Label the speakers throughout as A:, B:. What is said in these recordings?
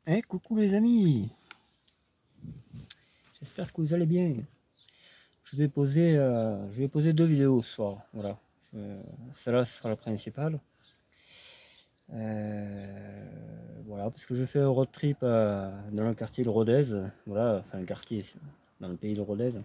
A: Coucou les amis, j'espère que vous allez bien. Je vais poser 2 vidéos ce soir. Voilà, celle-là ce sera la principale. Voilà, parce que je fais un road trip dans le quartier de Rodez. Voilà, enfin le quartier, dans le pays de Rodez.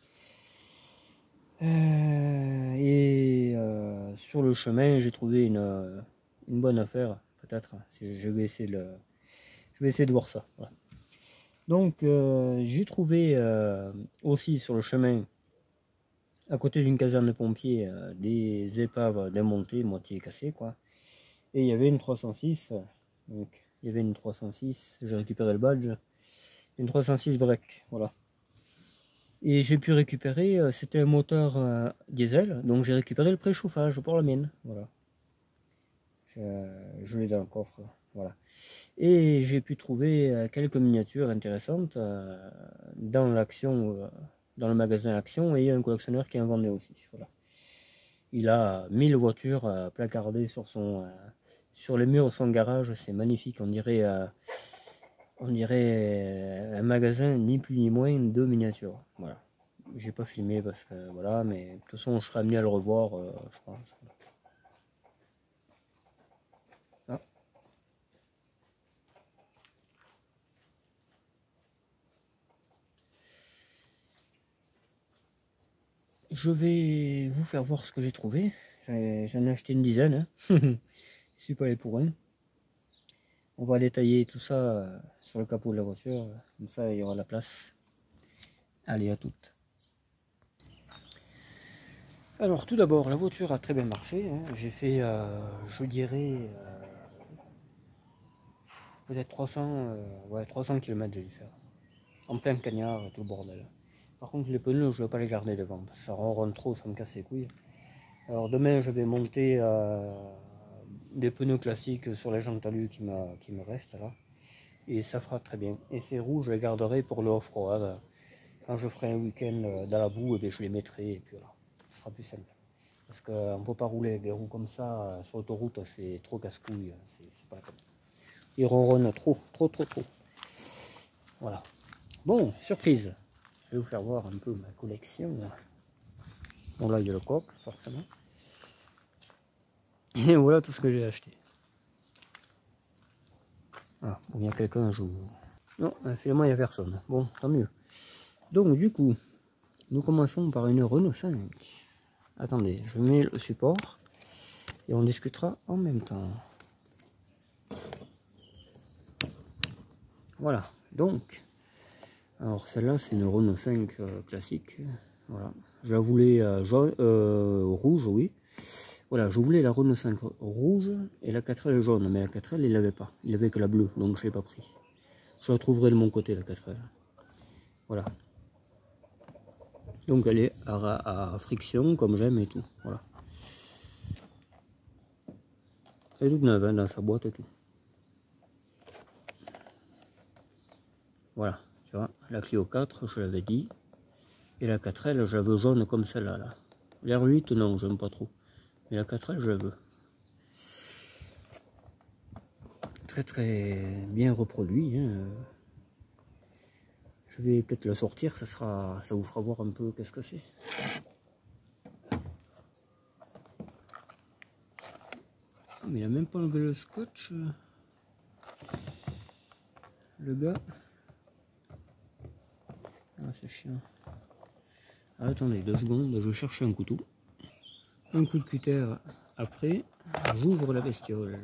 A: Sur le chemin, j'ai trouvé une bonne affaire, peut-être. Je vais essayer de voir ça. Voilà. Donc, j'ai trouvé aussi sur le chemin, à côté d'une caserne de pompiers, des épaves démontées, moitié cassées, quoi. Et il y avait une 306. Donc, il y avait une 306. J'ai récupéré le badge. Une 306 break, voilà. Et j'ai pu récupérer, c'était un moteur diesel, donc j'ai récupéré le préchauffage pour la mienne, voilà. Je l'ai dans le coffre, voilà. Et j'ai pu trouver quelques miniatures intéressantes dans dans le magasin Action, et il y a un collectionneur qui en vendait aussi, voilà. Il a 1000 voitures placardées sur les murs de son garage, c'est magnifique, on dirait un magasin ni plus ni moins de miniatures, voilà. J'ai pas filmé parce que voilà, mais de toute façon je serai amené à le revoir, je pense. Ah. Je vais vous faire voir ce que j'ai trouvé. J'en ai acheté une dizaine, hein. Je suis pas allé pour rien. On va détailler tout ça sur le capot de la voiture, comme ça il y aura de la place. Allez, à toutes. Alors tout d'abord, la voiture a très bien marché, hein. J'ai fait, je dirais, peut-être 300 km j'ai dû faire. En plein cagnard, tout le bordel. Par contre les pneus, je ne vais pas les garder devant, parce que ça ronronne trop, ça me casse les couilles. Alors demain, je vais monter des pneus classiques sur les jantes talus qui me restent là. Et ça fera très bien. Et ces roues, je les garderai pour le off-road. Quand je ferai un week-end dans la boue, et bien, je les mettrai et puis voilà, ce sera plus simple. Parce qu'on ne peut pas rouler avec des roues comme ça sur l'autoroute, c'est trop casse-couille, c'est pas la peine. Ils ronronnent trop, trop, trop, trop. Voilà. Bon, surprise. Je vais vous faire voir un peu ma collection. Bon là, il y a le coq, forcément. Et voilà tout ce que j'ai acheté. Ah, bon, il y a quelqu'un, je vous... Non, finalement, il n'y a personne. Bon, tant mieux. Donc, du coup, nous commençons par une Renault 5. Attendez, je mets le support et on discutera en même temps. Voilà, donc, alors celle-là, c'est une Renault 5 classique. Voilà, je la voulais rouge, oui. Voilà, je voulais la Renault 5 rouge et la 4L jaune, mais la 4L, il l'avait pas. Il avait que la bleue, donc je ne l'ai pas pris. Je la trouverai de mon côté, la 4L. Voilà. Donc elle est à friction, comme j'aime et tout. Voilà. Elle est toute neuve, hein, dans sa boîte et tout. Voilà, tu vois, la Clio 4, je l'avais dit. Et la 4L, je la veux jaune comme celle-là. Là. L'R8, non, j'aime pas trop. Mais la 4L, je la veux. Très très bien reproduit. Hein. Je vais peut-être le sortir, ça vous fera voir un peu qu'est-ce que c'est. Mais il a même pas enlevé le scotch. Le gars. Ah, c'est chiant. Ah, attendez 2 secondes, je cherche un couteau. Un coup de cutter après, j'ouvre la bestiole.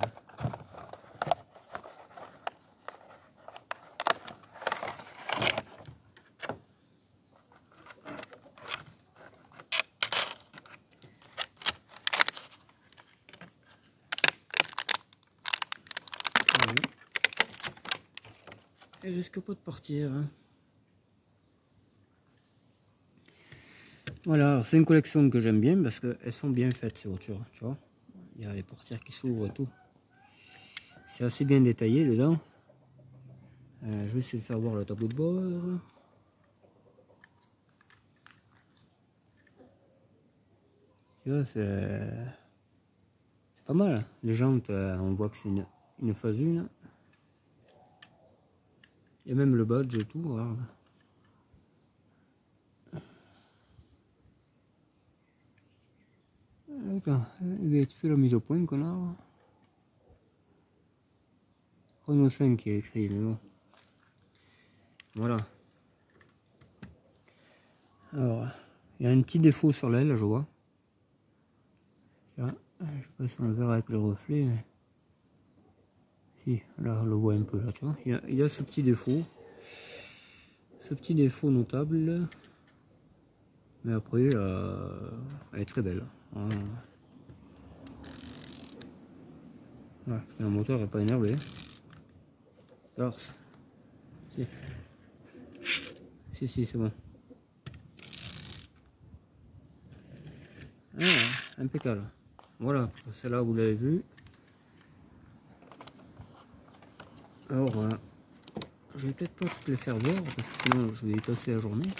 A: Elle risque pas de partir. Hein. Voilà, c'est une collection que j'aime bien parce qu'elles sont bien faites ces voitures, tu vois. Il y a les portières qui s'ouvrent et tout. C'est assez bien détaillé dedans. Je vais essayer de faire voir le tableau de bord. Tu vois, c'est pas mal. Les jantes, on voit que c'est une phase 1. Il y a même le badge et tout, regarde. Attends, tu fais la mise au point, connard. Renault 5 qui est écrit, mais bon. Voilà. Alors, il y a un petit défaut sur l'aile, je vois. Tiens, je sais pas si on le verra avec le reflet, mais... Si, là on le voit un peu, là, tu vois. Il y a ce petit défaut. Ce petit défaut notable. Mais après, elle est très belle. Voilà. Ouais, le moteur n'est pas énervé. Alors, si, c'est bon. Ah, impeccable. Voilà, celle-là vous l'avez vu. Alors, je vais peut-être pas toutes les faire voir parce que sinon je vais y passer la journée.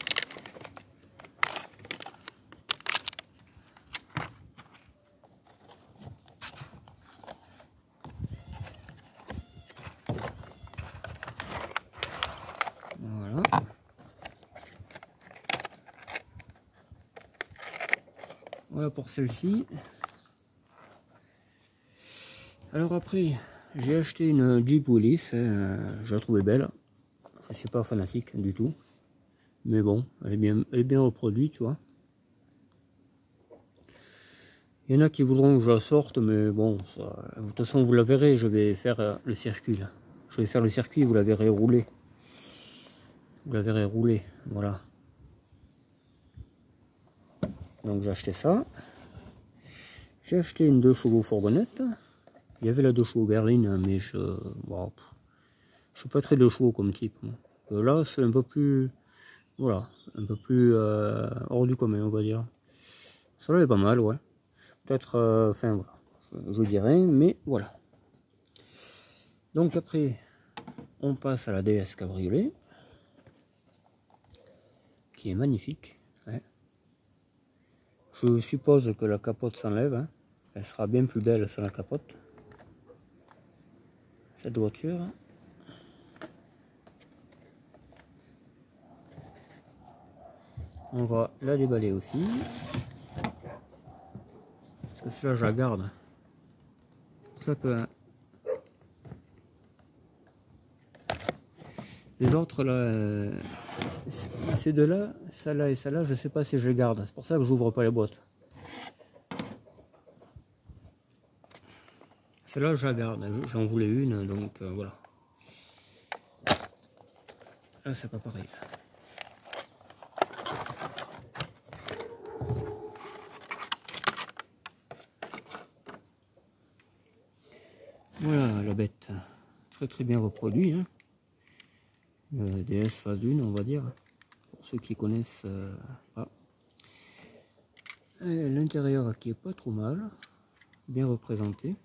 A: Voilà. Voilà pour celle-ci. Alors après, j'ai acheté une Jeep Willys, je la trouvais belle. Je ne suis pas fanatique du tout. Mais bon, elle est bien reproduite, tu vois. Il y en a qui voudront que je la sorte, mais bon, ça, de toute façon vous la verrez, je vais faire le circuit là. Je vais faire le circuit, vous la verrez rouler. Vous la verrez rouler, voilà. Donc j'ai acheté ça. J'ai acheté une 2 chevaux fourgonnette. Il y avait la 2 chevaux berline, mais bon, je suis pas très 2 chevaux comme type. Là c'est un peu plus, voilà, un peu plus hors du commun on va dire. Ça là est pas mal, ouais. Peut-être, enfin voilà, je dirais, mais voilà. Donc après, on passe à la DS Cabriolet, qui est magnifique. Hein. Je suppose que la capote s'enlève, hein. Elle sera bien plus belle sur la capote. Cette voiture. On va la déballer aussi. Parce que celle-là, je la garde. C'est pour ça que les autres, là, ces deux-là, celle-là et celle-là, je sais pas si je les garde. C'est pour ça que j'ouvre pas les boîtes. Celle-là, je la garde. J'en voulais une, donc voilà. Là, c'est pas pareil. Voilà la bête. Très bien reproduit. Hein. DS phase 1, on va dire. Pour ceux qui connaissent pas. L'intérieur qui est pas trop mal. Bien représenté.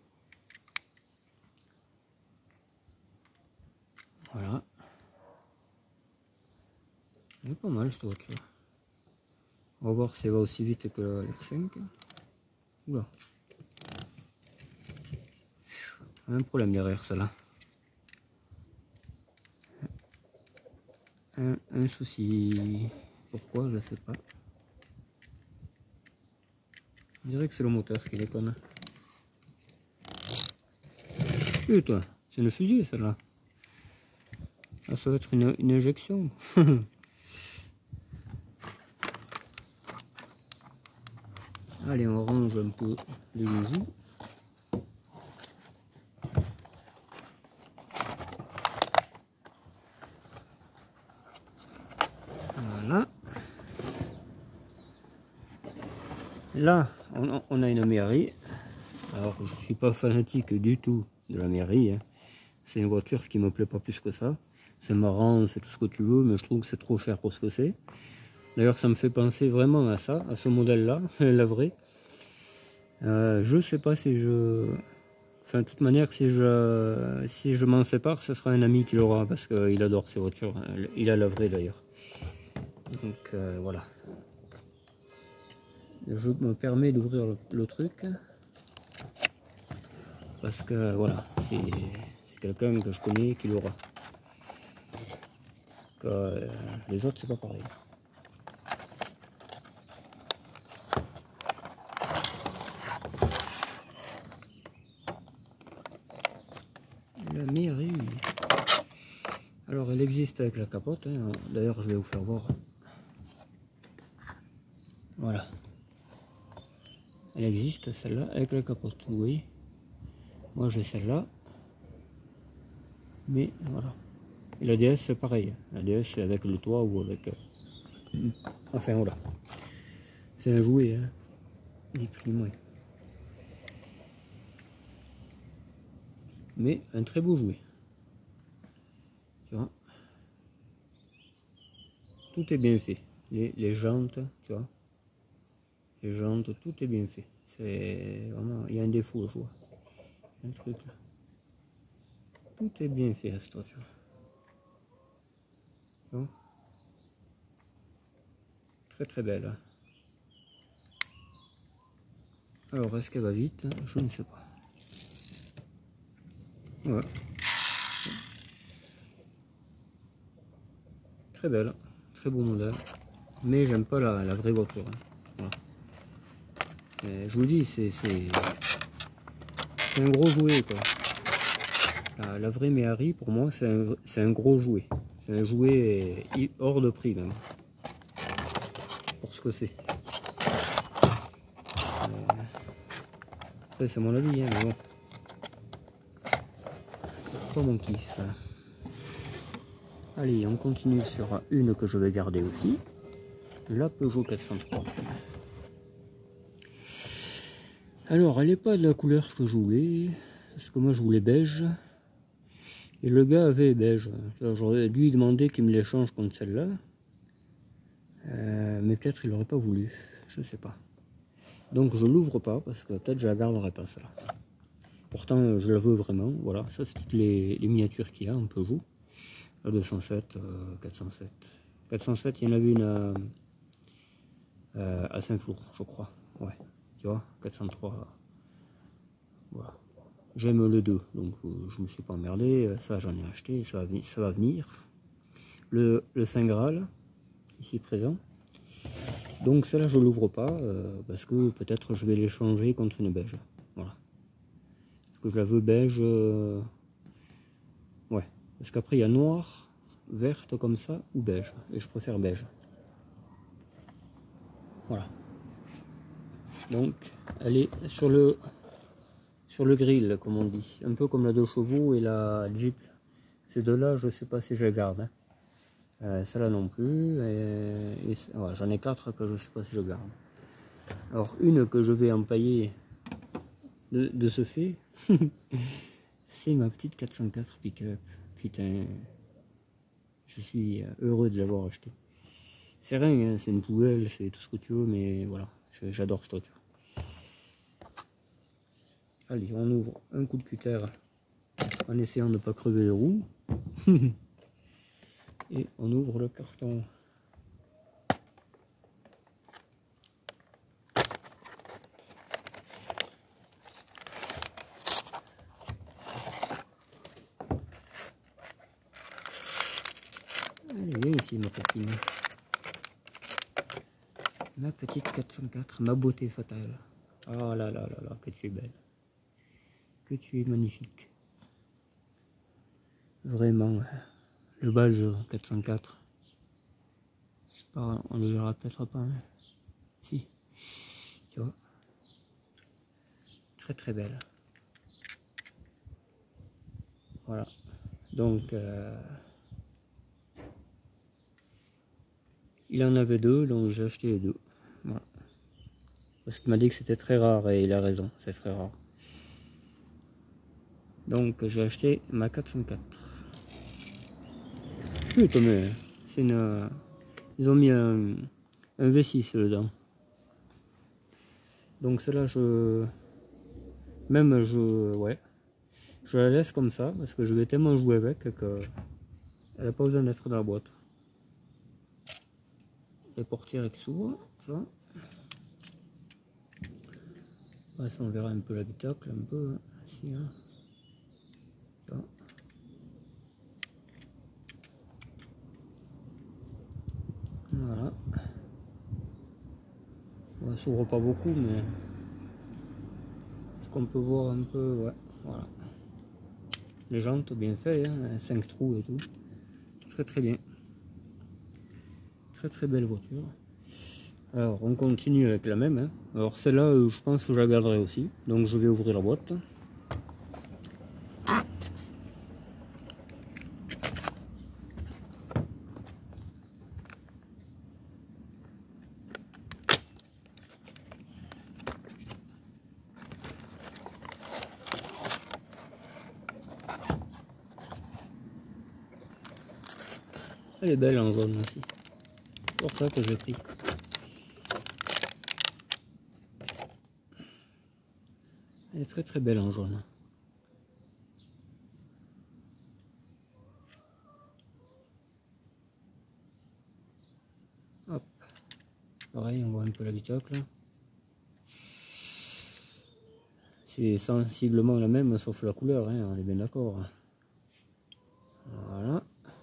A: Voilà. Elle est pas mal cette voiture. On va voir si elle va aussi vite que la R5. Oula. Un problème derrière celle-là. Un souci. Pourquoi, je sais pas. On dirait que c'est le moteur qui déconne. Putain, c'est une fusée celle-là. Ah, ça va être une injection. Allez, on range un peu les joujoux. Voilà. Là, on a une mairie. Alors, je ne suis pas fanatique du tout de la mairie. Hein. C'est une voiture qui me plaît pas plus que ça. C'est marrant, c'est tout ce que tu veux, mais je trouve que c'est trop cher pour ce que c'est. D'ailleurs, ça me fait penser vraiment à ça, à ce modèle-là, la vraie. Je sais pas si je... Enfin, de toute manière, si je m'en sépare, ce sera un ami qui l'aura, parce qu'il adore ces voitures. Il a la vraie d'ailleurs. Donc, voilà. Je me permets d'ouvrir le truc. Parce que, voilà, c'est quelqu'un que je connais qui l'aura. que les autres c'est pas pareil. La mairie. Alors elle existe avec la capote, hein. D'ailleurs je vais vous faire voir. Voilà. Elle existe celle-là avec la capote, vous voyez. Moi j'ai celle-là. Mais voilà. Et la DS c'est pareil. La DS c'est avec le toit ou avec... Enfin voilà. C'est un jouet, hein. Ni plus ni moins. Mais un très beau jouet. Tu vois. Tout est bien fait. Les jantes, tu vois. Les jantes, tout est bien fait. C'est vraiment... Il y a un défaut, je vois. Un truc là. Tout est bien fait à cette voiture. Bon. Très très belle. Hein. Alors, est-ce qu'elle va vite? Je ne sais pas. Ouais. Très belle. Très beau modèle. Mais j'aime pas la vraie voiture. Hein. Voilà. Je vous dis, c'est un gros jouet, quoi. La vraie Méhari, pour moi, c'est un gros jouet. C'est un jouet hors de prix, même. Pour ce que c'est. C'est mon avis, hein, mais bon. C'est pas mon kiff. Allez, on continue sur une que je vais garder aussi. La Peugeot 403. Alors, elle n'est pas de la couleur que je voulais. Parce que moi, je voulais beige. Et le gars avait beige. J'aurais dû lui demander qu'il me l'échange contre celle-là. Mais peut-être il n'aurait pas voulu. Je ne sais pas. Donc, je l'ouvre pas parce que peut-être je la garderai pas, celle-là. Pourtant, je la veux vraiment. Voilà, ça, c'est toutes les miniatures qu'il y a en Peugeot. La 207, 407. 407, il y en avait une à Saint-Flour, je crois. Ouais, tu vois, 403. Voilà. J'aime le 2, donc je me suis pas emmerdé. Ça, j'en ai acheté, ça va venir. Le Saint Graal, ici présent. Donc, celle-là, je l'ouvre pas parce que peut-être je vais l'échanger contre une beige. Voilà. Parce que je la veux beige. Ouais. Parce qu'après, il y a noir, verte comme ça ou beige. Et je préfère beige. Voilà. Donc, elle est sur le grill, comme on dit. Un peu comme la 2 chevaux et la Jeep. Ces deux-là, je sais pas si je les garde. Hein. Celle-là non plus. Ouais, j'en ai 4 que je sais pas si je garde. Alors, une que je vais empailler de ce fait, c'est ma petite 404 pick-up. Putain, je suis heureux de l'avoir acheté. C'est rien, hein, c'est une poubelle, c'est tout ce que tu veux, mais voilà, j'adore cette voiture. Allez, on ouvre un coup de cutter en essayant de ne pas crever les roues. Et on ouvre le carton. Allez, viens ici ma copine. Ma petite 404, ma beauté fatale. Oh là là là là, que tu es belle. Que tu es magnifique. Vraiment, le badge 404. Je sais pas, on le verra peut-être pas. Hein. Si, tu vois. Très très belle. Voilà. Donc, il en avait deux, donc j'ai acheté les deux. Voilà. Parce qu'il m'a dit que c'était très rare, et il a raison, c'est très rare. Donc j'ai acheté ma 404. Putain, mais c'est une... Ils ont mis un V6 dedans. Donc celle-là, ouais. Je la laisse comme ça, parce que je vais tellement jouer avec que... Elle n'a pas besoin d'être dans la boîte. Les portières qui s'ouvrent, tu vois. Ouais, ça, on verra un peu l'habitacle, un peu. Ici, hein. Tu vois. s'ouvre pas beaucoup, mais ce qu'on peut voir un peu, ouais, voilà. Les jantes bien fait, hein, 5 trous et tout. Très très bien. Très très belle voiture. Alors on continue avec la même. Hein. Alors celle-là, je pense que je la garderai aussi. Donc je vais ouvrir la boîte. Elle est belle en jaune aussi. C'est pour ça que je l'ai pris. Elle est très très belle en jaune. Hop. Pareil, on voit un peu l'habitacle. C'est sensiblement la même sauf la couleur, hein, on est bien d'accord. Voilà.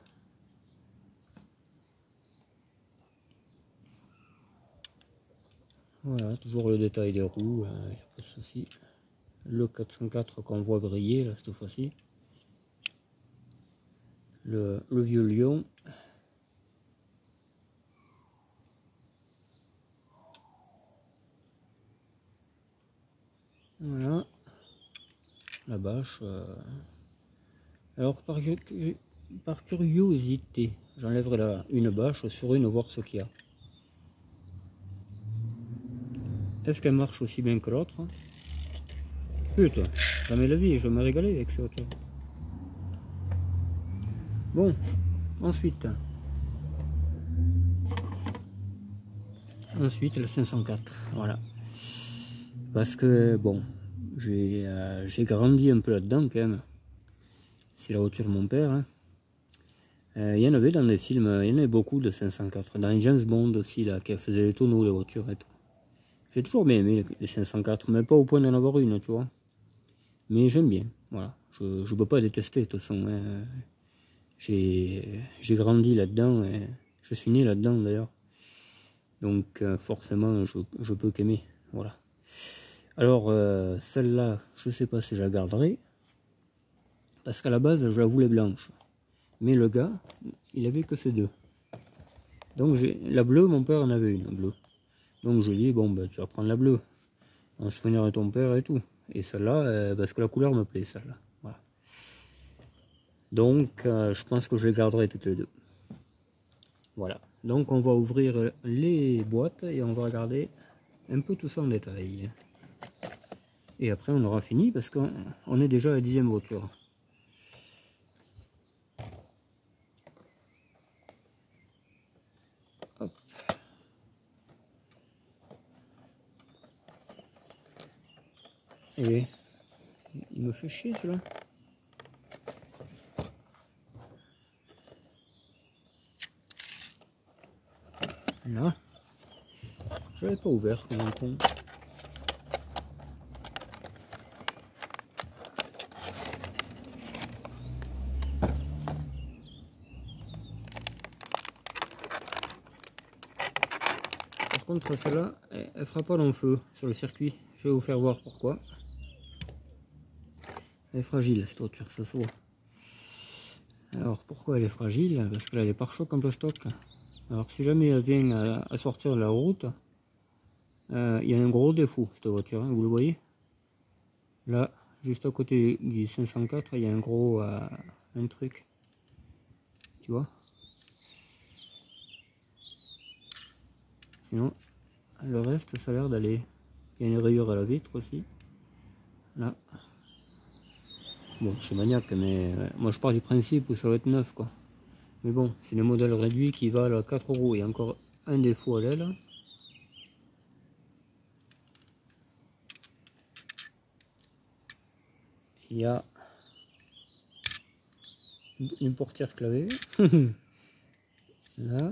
A: Voilà, toujours le détail des roues, il n'y a pas de souci. Le 404 qu'on voit briller là cette fois-ci. Le vieux lion. Voilà. La bâche. Alors par curiosité, j'enlèverai une bâche sur une, voir ce qu'il y a. Est-ce qu'elle marche aussi bien que l'autre? Putain, jamais la vie, je me régalais avec cette voiture. Bon, ensuite le 504, voilà. Parce que bon, j'ai grandi un peu là-dedans quand même. C'est la voiture de mon père. Hein. Il y en avait dans des films, il y en avait beaucoup de 504. Dans les James Bond aussi, là, qui faisait les tonneaux de voitures et tout. J'ai toujours bien aimé les 504, mais pas au point d'en avoir une, tu vois. Mais j'aime bien, voilà. Je ne peux pas détester, de toute façon. Hein. J'ai grandi là-dedans, et je suis né là-dedans d'ailleurs. Donc forcément, je peux qu'aimer, voilà. Alors, celle-là, je sais pas si je la garderai. Parce qu'à la base, je la voulais blanche. Mais le gars, il avait que ces deux. Donc la bleue, mon père en avait une bleue. Donc je lui dis, bon, ben, tu vas prendre la bleue. En souvenir de ton père et tout. Et celle-là, parce que la couleur me plaît, celle-là. Voilà. Donc, je pense que je les garderai toutes les deux. Voilà. Donc, on va ouvrir les boîtes et on va regarder un peu tout ça en détail. Et après, on aura fini parce qu'on est déjà à la 10e voiture. Hop. Et il me fait chier celui-là. Là, je l'avais pas ouvert comme un con. Par contre, celle-là, elle fera pas long feu sur le circuit. Je vais vous faire voir pourquoi. Elle est fragile cette voiture, ça se voit. Alors pourquoi elle est fragile? Parce qu'elle a les pare-chocs en plastoc. Alors si jamais elle vient à sortir de la route, il y a un gros défaut cette voiture, hein, vous le voyez? Là, juste à côté du 504, il y a un gros un truc. Tu vois? Sinon, le reste, ça a l'air d'aller. Il y a une rayure à la vitre aussi. Là. Bon, c'est maniaque, mais moi je pars du principe où ça va être neuf, quoi. Mais bon, c'est le modèle réduit qui valent 4 €. Il y a encore un défaut à l'aile. Il y a une portière clavée. Là.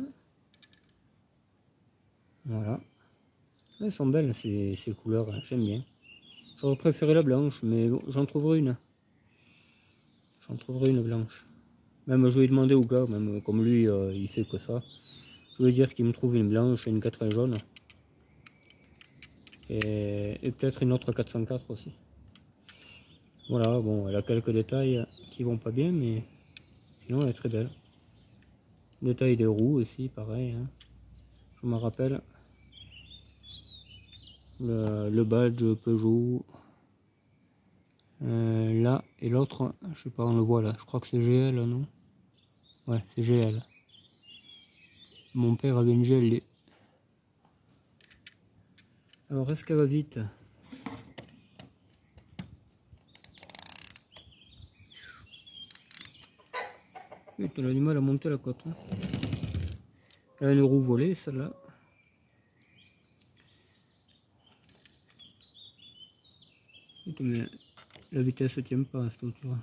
A: Voilà. Elles sont belles ces couleurs, hein, j'aime bien. J'aurais préféré la blanche, mais bon, j'en trouverai une. J'en trouverai une blanche. Même je vais demander au gars, même comme lui il fait que ça. Je vais dire qu'il me trouve une blanche et une 4 jaune. et peut-être une autre 404 aussi. Voilà, bon, elle a quelques détails qui vont pas bien, mais sinon elle est très belle. Détail des roues aussi, pareil, hein. Je me rappelle le badge Peugeot là, et l'autre, je sais pas, on le voit là, je crois que c'est GL, non? Ouais, c'est GL. Mon père avait une GL. Alors, est-ce qu'elle va vite? Oui, elle a du mal à monter la côte, hein. Elle a une roue volée, celle-là. Mais la vitesse ne tient pas à cette hauteur.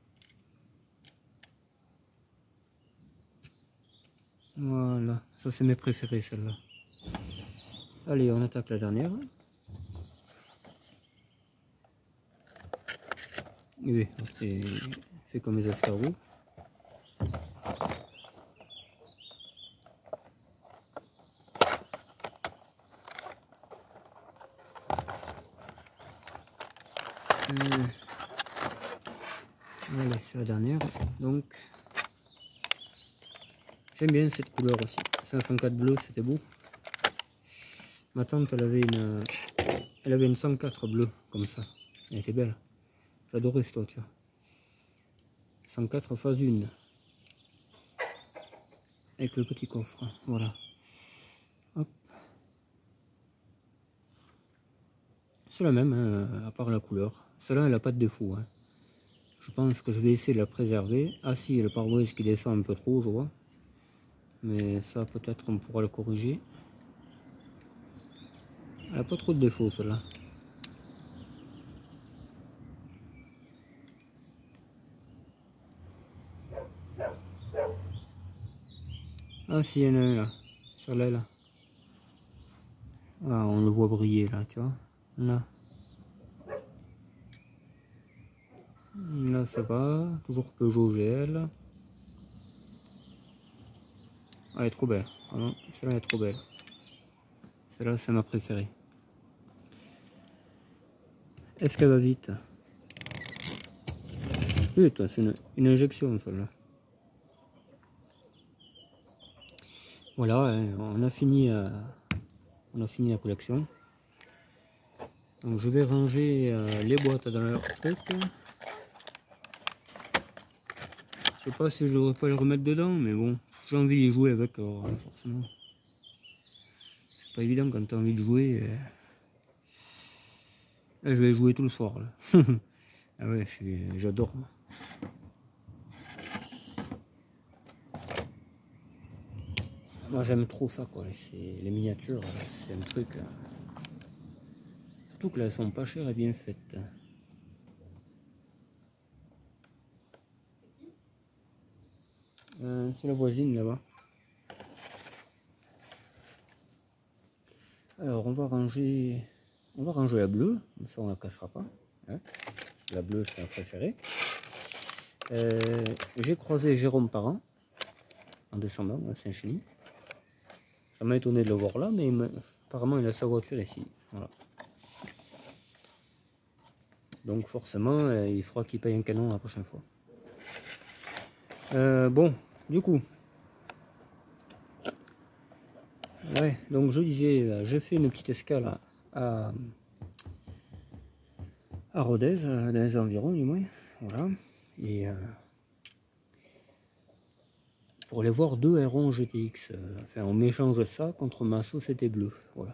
A: Voilà, ça c'est mes préférés, celle-là. Allez, on attaque la dernière. Oui, c'est fait comme les escargots. Allez, c'est la dernière. Donc, j'aime bien cette couleur aussi. 504 bleu, c'était beau. Ma tante, elle avait une 104 bleue, comme ça. Elle était belle. J'adorais cette voiture. 104 phase 1. Avec le petit coffre, voilà. Hop. C'est la même, hein, à part la couleur. Celle-là, elle n'a pas de défaut, hein. Je pense que je vais essayer de la préserver. Ah si, il y a le pare-brise qui descend un peu trop, je vois. Mais ça, peut-être, on pourra le corriger. Elle n'a pas trop de défauts, celle-là. Ah si, il y en a un là, sur l'aile. Ah, on le voit briller là, tu vois. Là. Là, ça va. Toujours Peugeot GL. Ah, elle est trop belle. Ah non, celle-là est trop belle. Celle-là, c'est ma préférée. Est-ce qu'elle va vite? Oui, toi, c'est une injection, celle-là. Voilà, hein, on a fini la collection. Donc je vais ranger les boîtes dans leur truc. Je sais pas si je devrais pas les remettre dedans, mais bon, j'ai envie d'y jouer avec, alors, forcément. C'est pas évident quand tu as envie de jouer. Là, je vais jouer tout le soir. Là. Ah ouais, j'adore. Moi j'aime trop ça, quoi. Les miniatures, c'est un truc. Surtout que là, elles sont pas chères et bien faites. C'est la voisine là-bas. Alors on va ranger la bleue, ça on la cassera pas. Hein. La bleue c'est ma préférée. J'ai croisé Jérôme Parent en descendant à Saint-Chély. Ça m'a étonné de le voir là, mais apparemment il a sa voiture ici. Voilà. Donc forcément il faudra qu'il paye un canon la prochaine fois. Bon, du coup. Ouais, donc je disais, j'ai fait une petite escale à Rodez, dans les environs du moins. Voilà. Et pour aller voir deux Aeron GTX. Enfin, on m'échange ça contre ma société bleue. Voilà.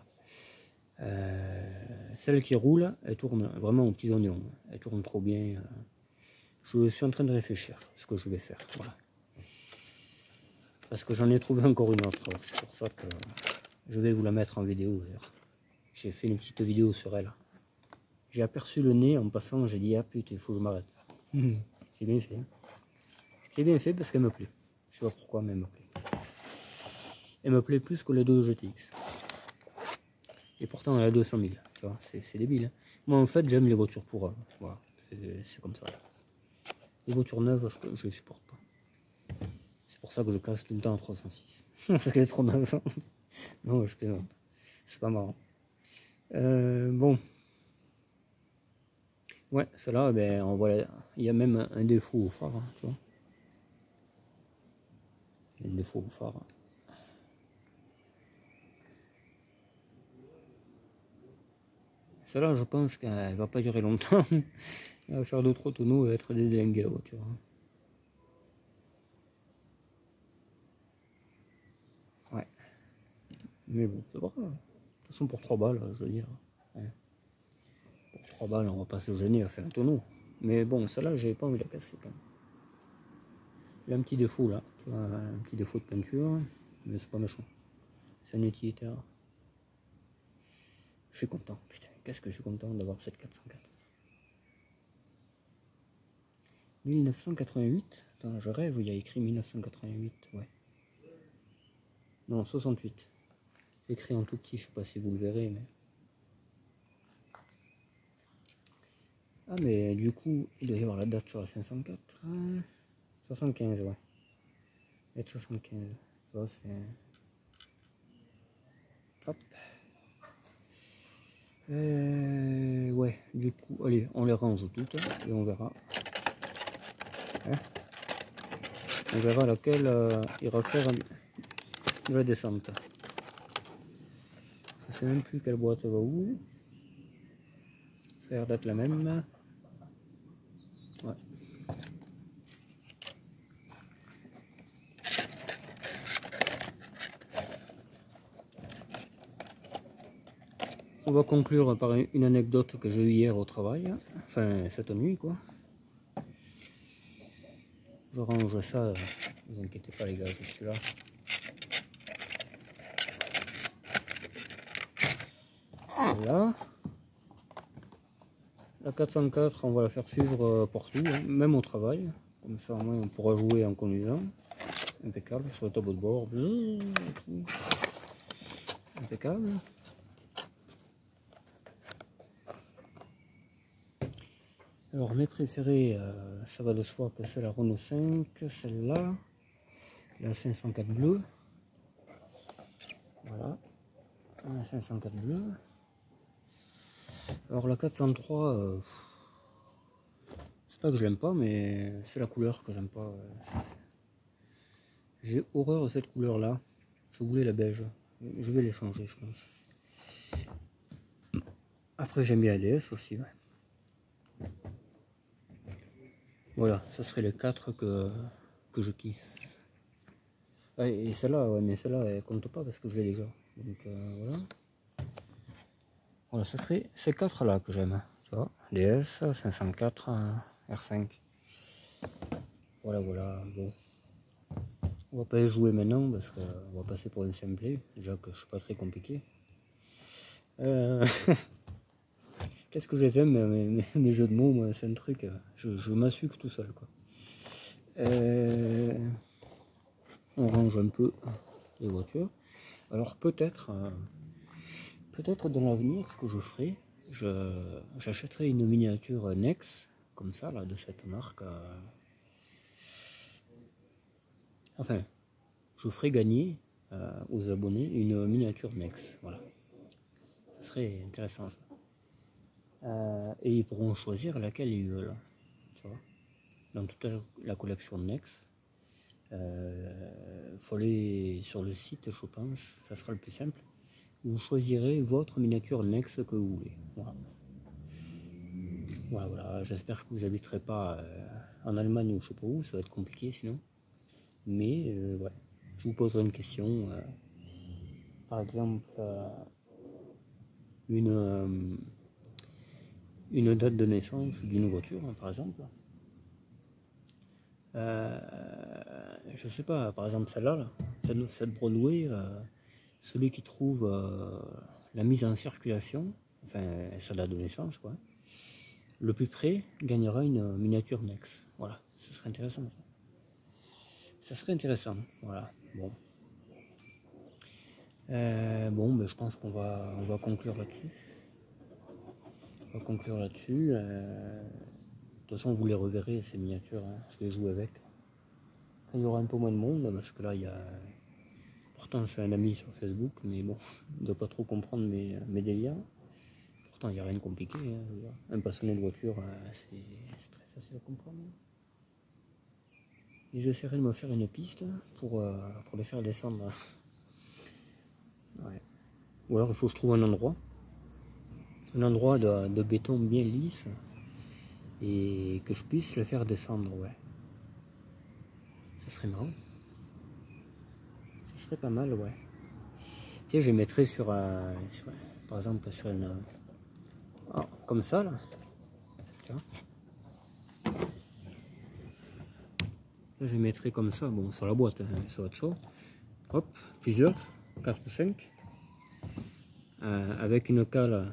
A: Celle qui roule, elle tourne vraiment aux petits oignons. Elle tourne trop bien. Je suis en train de réfléchir à ce que je vais faire. Voilà. Parce que j'en ai trouvé encore une autre. C'est pour ça que je vais vous la mettre en vidéo. J'ai fait une petite vidéo sur elle. J'ai aperçu le nez en passant, j'ai dit ah putain, il faut que je m'arrête. J'ai bien fait. Hein. J'ai bien fait parce qu'elle me plaît. Je sais pas pourquoi, mais elle me plaît. Elle me plaît plus que les deux GTX. Et pourtant, elle a 200 000. Tu vois, c'est débile. Hein. Moi, en fait, j'aime les voitures pour. Voilà, c'est comme ça. Les voitures neuves, je les supporte pas. C'est pour ça que je casse tout le temps en 306. Parce qu'elle est trop neuve. Non, je plaisante. C'est pas marrant. Bon, ouais, celle-là, ben, on voit, il y a même un défaut au phare, hein, tu vois. Il y a un défaut au phare. Celle-là, je pense qu'elle va pas durer longtemps. Elle va faire 2-3 tonneaux et être dédélinguée la voiture. Ouais. Mais bon, c'est pas grave. De toute façon, pour 3 balles, je veux dire. Ouais. Pour 3 balles, on va pas se gêner à faire un tonneau. Mais bon, celle-là, j'ai pas envie de la casser quand même. Il y a un petit défaut là, tu vois, un petit défaut de peinture, mais c'est pas méchant. C'est un utilitaire. Je suis content, putain, qu'est-ce que je suis content d'avoir cette 404. 1988. Attends, je rêve, il y a écrit 1988, ouais. Non, 68. C'est écrit en tout petit, je sais pas si vous le verrez, mais... Ah, mais du coup, il doit y avoir la date sur la 504. 75, ouais. Et 75. Ça, c'est... Hop. Ouais, du coup, allez, on les range toutes et on verra. Hein, on verra laquelle ira faire de la descente. Je sais même plus quelle boîte va où. Ça a l'air d'être la même. Ouais. On va conclure par une anecdote que j'ai eue hier au travail. Enfin, cette nuit, quoi. Je range ça, ne vous inquiétez pas les gars, je suis là. Voilà. La 404, on va la faire suivre partout, hein, même au travail. Comme ça, au moins, on pourra jouer en conduisant. Impeccable, sur le tableau de bord. Impeccable. Alors, mes préférés, ça va de soi que c'est la Renault 5, celle-là, la 504 bleue. Voilà, la 504 bleue. Alors, la 403, c'est pas que je l'aime pas, mais c'est la couleur que j'aime pas. J'ai horreur de cette couleur-là. Je voulais la beige. Je vais les changer, je pense. Après, j'aime bien la DS aussi. Ouais. Voilà, ça serait les 4 que je kiffe. Ah, et celle-là, ouais, mais celle-là, elle compte pas parce que je l'ai déjà. Donc voilà. Voilà, ce serait ces 4-là que j'aime. Tu vois, DS, 504, R5. Voilà, voilà. Bon. On va pas y jouer maintenant parce qu'on va passer pour un simplé. Déjà que je suis pas très compliqué. Qu'est-ce que j'aime mes jeux de mots, moi, c'est un truc. Je m'assuque tout seul, quoi. On range un peu les voitures. Alors peut-être dans l'avenir, ce que je ferai, j'achèterai une miniature Nex, comme ça, là, de cette marque. Enfin, je ferai gagner aux abonnés une miniature Nex. Voilà. Ce serait intéressant, ça. Et ils pourront choisir laquelle ils veulent. Tu vois. Dans toute la collection Nex. Faut aller sur le site, je pense, ça sera le plus simple. Vous choisirez votre miniature Nex que vous voulez. Voilà. Voilà, voilà. J'espère que vous n'habiterez pas en Allemagne ou je sais pas où, ça va être compliqué sinon. Mais ouais, je vous poserai une question. Par exemple, une date de naissance d'une voiture, hein, par exemple. Je sais pas, par exemple celle-là, cette Broadway, celui qui trouve la mise en circulation, enfin sa date de naissance, quoi, le plus près gagnera une miniature Nex. Voilà, ce serait intéressant. Ça serait intéressant, voilà. Bon. Bon, ben, je pense qu'on va conclure là-dessus. On va conclure là-dessus. De toute façon, vous les reverrez, ces miniatures. Hein. Je vais jouer avec. Il y aura un peu moins de monde, parce que là, il y a... Pourtant, c'est un ami sur Facebook, mais bon, il ne doit pas trop comprendre mes délires. Pourtant, il n'y a rien de compliqué. Hein, je veux dire. Un passionné de voiture, c'est très facile à comprendre. Et j'essaierai de me faire une piste pour les faire descendre. Ouais. Ou alors il faut que je trouve un endroit de béton bien lisse et que je puisse le faire descendre, ouais. Ça serait marrant. Ça serait pas mal, ouais. Tiens, je mettrais par exemple sur une... Oh, comme ça, là. Tiens. Là, je mettrais comme ça, bon, sur la boîte, hein, ça va être ça. Hop, plusieurs, 4 ou 5. Avec une cale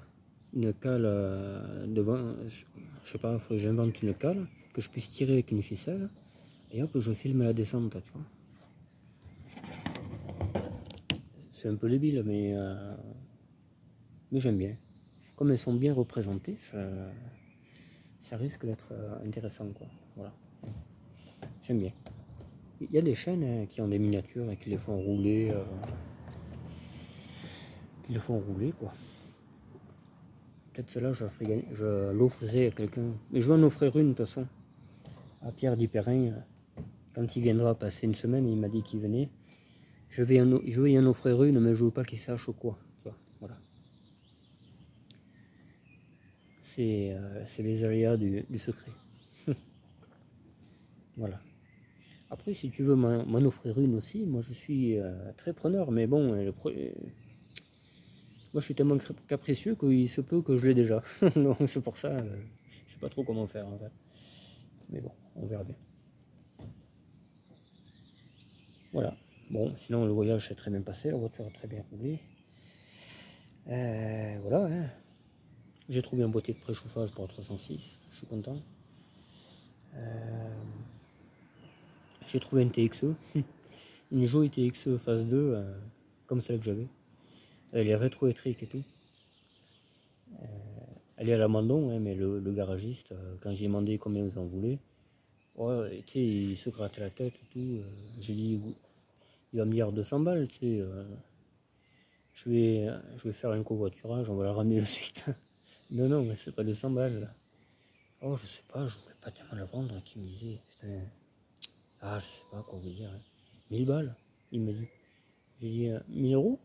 A: devant, je sais pas, faut que j'invente une cale, que je puisse tirer avec une ficelle. Et hop, je filme la descente, tu vois. C'est un peu débile, mais j'aime bien. Comme elles sont bien représentées, ça risque d'être intéressant, quoi. Voilà. J'aime bien. Il y a des chaînes qui ont des miniatures et qui les font rouler, quoi. Peut-être celle-là, je l'offrirai à quelqu'un. Mais je vais en offrir une, de toute façon, à Pierre Dipérin. Quand il viendra passer une semaine, il m'a dit qu'il venait. Je vais y en offrir une, mais je ne veux pas qu'il sache quoi. Tu vois, voilà. C'est les aléas du secret. Voilà. Après, si tu veux m'en offrir une aussi, moi je suis très preneur. Mais bon, moi je suis tellement capricieux qu'il se peut que je l'ai déjà. Donc c'est pour ça, je sais pas trop comment faire en fait. Mais bon, on verra bien. Voilà. Bon, sinon le voyage s'est très bien passé, la voiture a très bien roulé. Voilà. Hein. J'ai trouvé un boîtier de préchauffage pour 306, je suis content. J'ai trouvé une TXE, une jolie TXE phase 2, comme celle que j'avais. Elle est rétroélectrique et tout. Elle est à l'abandon, hein, mais le garagiste, quand j'ai demandé combien vous en voulez, ouais, tu sais, il se grattait la tête et tout. J'ai dit, il va me dire 200 balles, tu sais. Je vais faire un covoiturage, on va la ramener de suite. Non, non, mais c'est pas 200 balles. Là. Oh, je sais pas, je voulais pas tellement la vendre, qui me disait, putain. Ah, je sais pas quoi vous dire. 1000 balles, il m'a dit. J'ai dit, 1000 euros.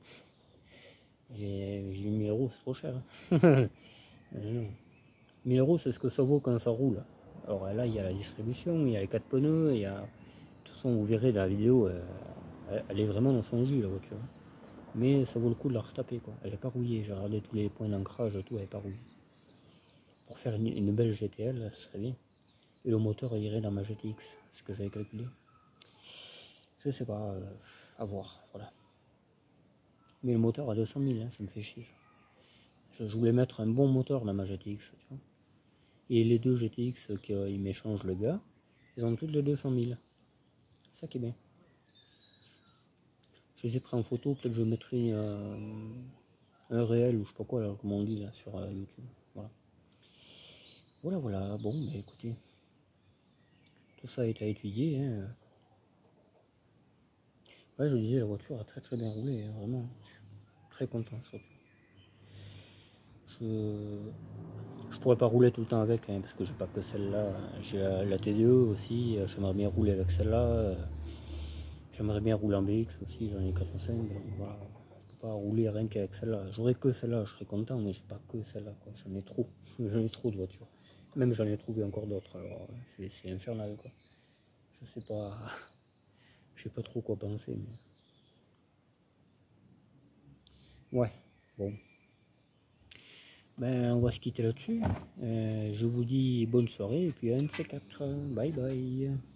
A: J'ai dit, 1000 euros, c'est trop cher. Non. 1000 euros, c'est ce que ça vaut quand ça roule. Alors là, il y a la distribution, il y a les 4 pneus, il y a... De toute façon, vous verrez dans la vidéo, elle est vraiment dans son jus, la voiture. Mais ça vaut le coup de la retaper, quoi. Elle n'est pas rouillée, j'ai regardé tous les points d'ancrage et tout, elle n'est pas rouillée. Pour faire une belle GTL, ce serait bien. Et le moteur irait dans ma GTX, ce que j'avais calculé. Je sais pas, à voir, voilà. Mais le moteur à 200 000, hein, ça me fait chier. Je voulais mettre un bon moteur dans ma GTX, tu vois. Et les deux GTX qu'ils m'échangent le gars, ils ont toutes les 200 000. C'est ça qui est bien. Je les ai pris en photo, peut-être je mettrai un réel ou je sais pas quoi, là, comme on dit là, sur YouTube. Voilà. Voilà, bon, mais écoutez, tout ça a été étudié. Hein. Ouais, je disais, la voiture a très très bien roulé, hein, vraiment. Je suis très content surtout. Je pourrais pas rouler tout le temps avec, hein, parce que j'ai pas que celle-là. J'ai la TDE aussi, j'aimerais bien rouler avec celle-là. J'aimerais bien rouler en BX aussi, j'en ai 4 ou 5. Donc voilà, je peux pas rouler rien qu'avec celle-là. J'aurais que celle-là, je serais content, mais j'ai pas que celle-là. J'en ai trop, j'en ai trop de voitures. Même j'en ai trouvé encore d'autres, alors c'est infernal quoi. Je sais pas trop quoi penser. Mais... Ouais, bon. Ben on va se quitter là-dessus. Je vous dis bonne soirée et puis à un de ces quatre. Bye bye.